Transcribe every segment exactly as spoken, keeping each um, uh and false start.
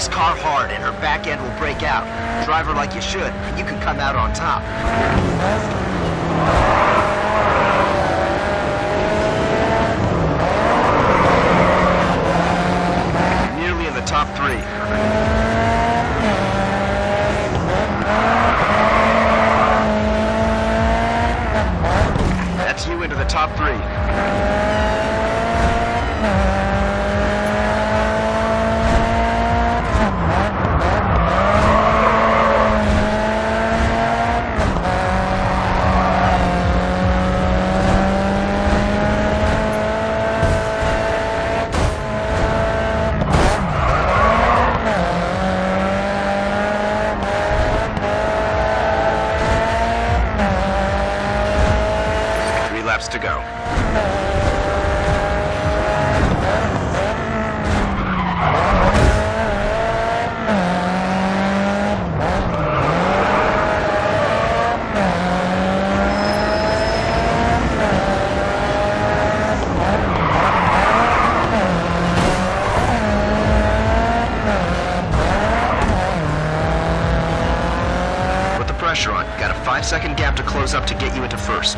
this car hard and her back end will break out. Drive her like you should, and you can come out on top. Nearly in the top three. That's you into the top three. Laps to go. Put the pressure on. Got a five second gap to close up to get you into first.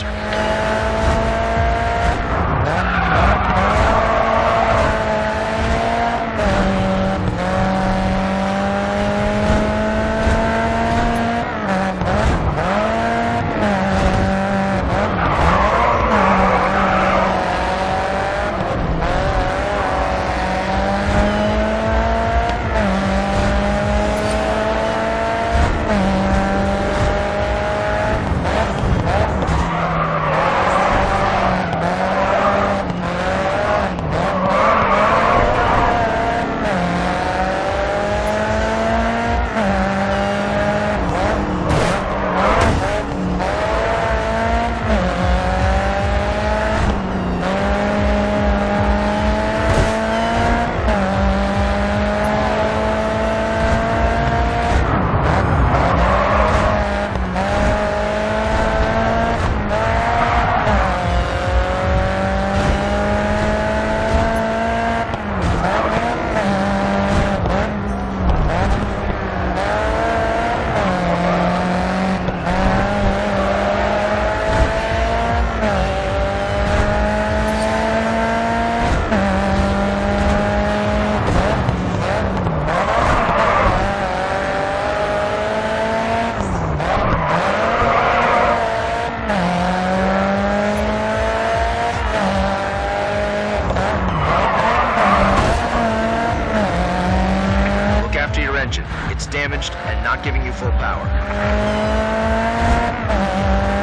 It's damaged and not giving you full power.